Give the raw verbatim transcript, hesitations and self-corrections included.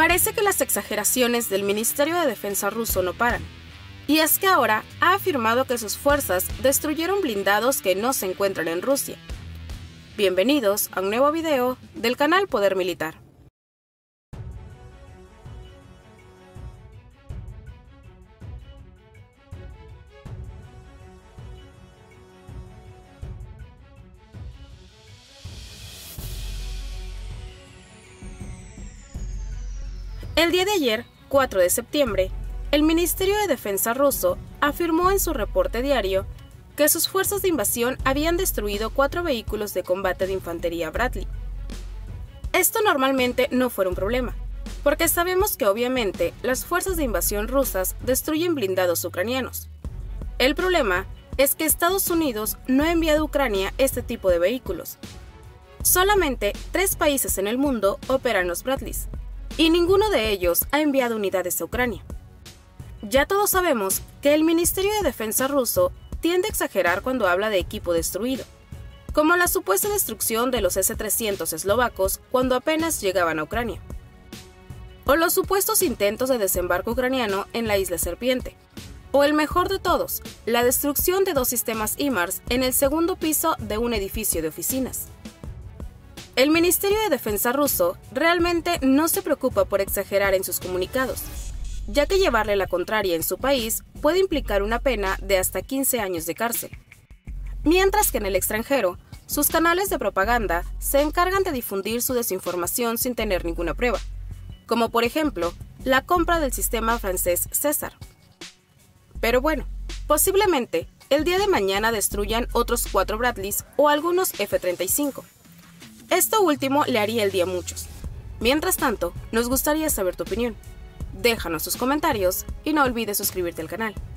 Parece que las exageraciones del Ministerio de Defensa ruso no paran, y es que ahora ha afirmado que sus fuerzas destruyeron blindados que no se encuentran en Rusia. Bienvenidos a un nuevo video del canal Poder Militar. El día de ayer, cuatro de septiembre, el Ministerio de Defensa ruso afirmó en su reporte diario que sus fuerzas de invasión habían destruido cuatro vehículos de combate de infantería Bradley. Esto normalmente no fuera un problema, porque sabemos que obviamente las fuerzas de invasión rusas destruyen blindados ucranianos. El problema es que Estados Unidos no ha enviado a Ucrania este tipo de vehículos. Solamente tres países en el mundo operan los Bradleys, y ninguno de ellos ha enviado unidades a Ucrania. Ya todos sabemos que el Ministerio de Defensa ruso tiende a exagerar cuando habla de equipo destruido, como la supuesta destrucción de los ese trescientos eslovacos cuando apenas llegaban a Ucrania, o los supuestos intentos de desembarco ucraniano en la isla Serpiente, o el mejor de todos, la destrucción de dos sistemas HIMARS en el segundo piso de un edificio de oficinas. El Ministerio de Defensa ruso realmente no se preocupa por exagerar en sus comunicados, ya que llevarle la contraria en su país puede implicar una pena de hasta quince años de cárcel. Mientras que en el extranjero, sus canales de propaganda se encargan de difundir su desinformación sin tener ninguna prueba, como por ejemplo, la compra del sistema francés César. Pero bueno, posiblemente el día de mañana destruyan otros cuatro Bradleys o algunos efe treinta y cinco. Esto último le haría el día a muchos. Mientras tanto, nos gustaría saber tu opinión. Déjanos tus comentarios y no olvides suscribirte al canal.